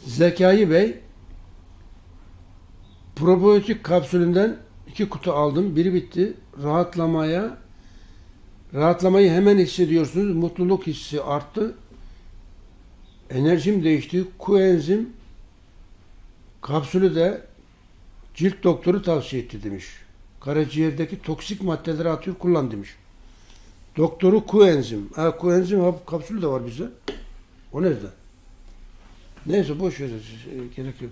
Zekai Bey, probiyotik kapsülünden 2 kutu aldım. Biri bitti. Rahatlamayı hemen hissediyorsunuz. Mutluluk hissi arttı. Enerjim değişti. Koenzim kapsülü de cilt doktoru tavsiye etti demiş. Karaciğerdeki toksik maddeleri atıyor, kullan demiş. Doktoru koenzim. Koenzim kapsülü de var bize. O nerede? Neyse boş ver. Gerek yok.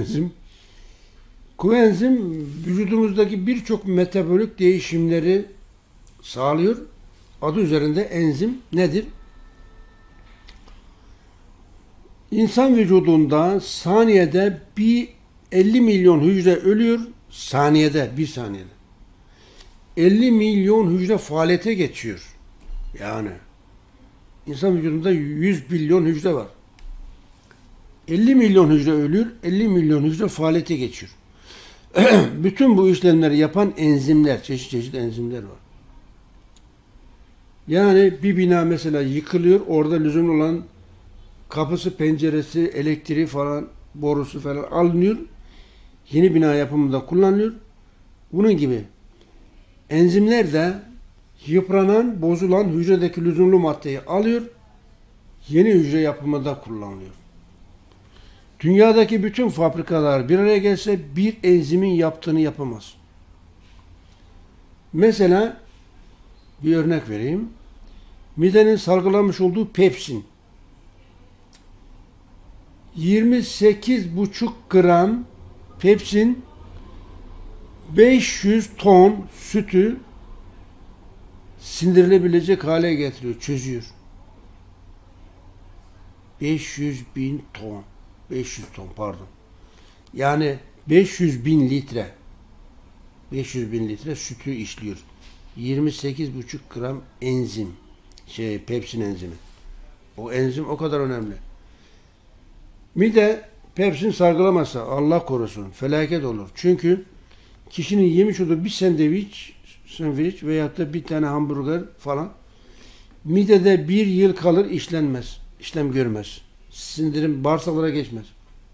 Koenzim vücudumuzdaki birçok metabolik değişimleri sağlıyor. Adı üzerinde enzim nedir? İnsan vücudunda saniyede 50 milyon hücre ölüyor. Bir saniyede. 50 milyon hücre faaliyete geçiyor. Yani insan vücudunda 100 milyon hücre var. 50 milyon hücre ölüyor, 50 milyon hücre faaliyete geçiyor. Bütün bu işlemleri yapan enzimler, çeşit enzimler var. Yani bir bina mesela yıkılıyor, orada lüzumlu olan kapısı, penceresi, elektriği falan, borusu falan alınıyor. Yeni bina yapımında kullanılıyor. Bunun gibi enzimler de yıpranan, bozulan hücredeki lüzumlu maddeyi alıyor. Yeni hücre yapımında kullanılıyor. Dünyadaki bütün fabrikalar bir araya gelse bir enzimin yaptığını yapamaz. Mesela bir örnek vereyim. Midenin salgılamış olduğu pepsin 28,5 gram pepsin 500 ton sütü sindirilebilecek hale getiriyor, çözüyor. 500 ton pardon. Yani 500 bin litre sütü işliyor. 28,5 gram enzim. Pepsin enzimi. O enzim o kadar önemli. Mide pepsin salgılamasa Allah korusun felaket olur. Çünkü kişinin yemiş olduğu bir sandviç veyahut da bir tane hamburger falan midede 1 yıl kalır, işlem görmez. Sindirim bağırsaklara geçmez.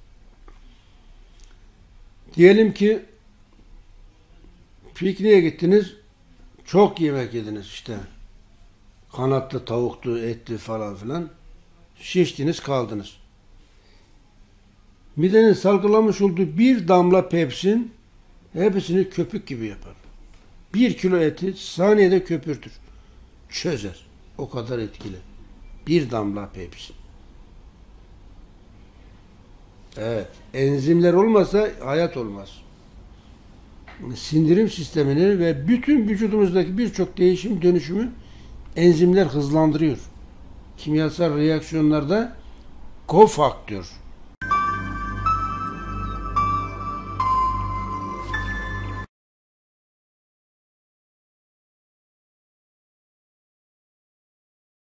Diyelim ki pikniğe gittiniz, çok yemek yediniz işte. Kanatlı, tavuktu, etli falan filan. Şiştiniz, kaldınız. Midenin salgılamış olduğu bir damla pepsin hepsini köpük gibi yapar. 1 kilo eti saniyede köpürtür. Çözer. O kadar etkili. Bir damla pepsin. Evet. Enzimler olmasa hayat olmaz. Sindirim sistemini ve bütün vücudumuzdaki birçok değişim dönüşümü enzimler hızlandırıyor. Kimyasal reaksiyonlarda kofaktör